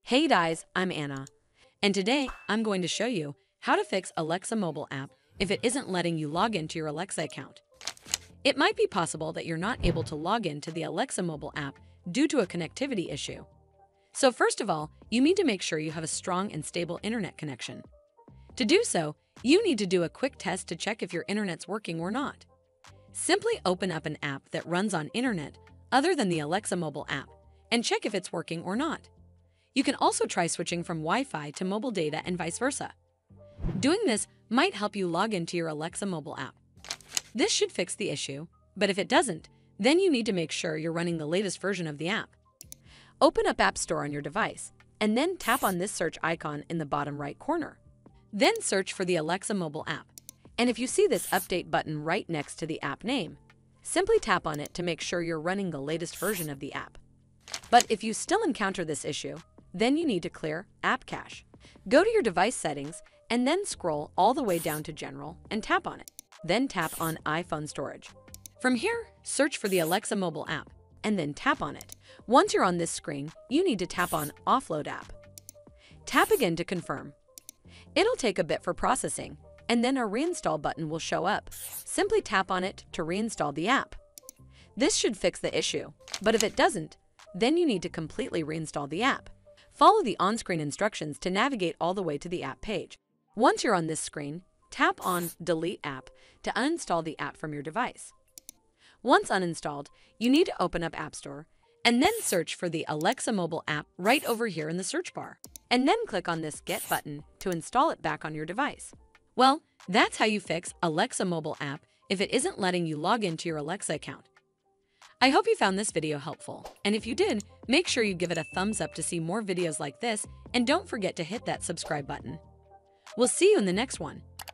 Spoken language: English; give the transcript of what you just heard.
Hey guys, I'm Anna, and today I'm going to show you how to fix Alexa mobile app if it isn't letting you log into your Alexa account. It might be possible that you're not able to log into the Alexa mobile app due to a connectivity issue. So first of all, you need to make sure you have a strong and stable internet connection. To do so, you need to do a quick test to check if your internet's working or not. Simply open up an app that runs on internet other than the Alexa mobile app and check if it's working or not. You can also try switching from Wi-Fi to mobile data and vice versa. Doing this might help you log into your Alexa mobile app. This should fix the issue, but if it doesn't, then you need to make sure you're running the latest version of the app. Open up App Store on your device, and then tap on this search icon in the bottom right corner. Then search for the Alexa mobile app. And if you see this update button right next to the app name, simply tap on it to make sure you're running the latest version of the app. But if you still encounter this issue, then you need to clear App Cache. Go to your device settings and then scroll all the way down to General and tap on it. Then tap on iPhone Storage. From here, search for the Alexa mobile app and then tap on it. Once you're on this screen, you need to tap on Offload App. Tap again to confirm. It'll take a bit for processing, and then a reinstall button will show up. Simply tap on it to reinstall the app. This should fix the issue, but if it doesn't, then you need to completely reinstall the app. Follow the on-screen instructions to navigate all the way to the app page. Once you're on this screen, tap on Delete App to uninstall the app from your device. Once uninstalled, you need to open up App Store and then search for the Alexa mobile app right over here in the search bar, and then click on this Get button to install it back on your device. Well, that's how you fix Alexa mobile app if it isn't letting you log into your Alexa account. I hope you found this video helpful, and if you did, make sure you give it a thumbs up to see more videos like this, and don't forget to hit that subscribe button. We'll see you in the next one.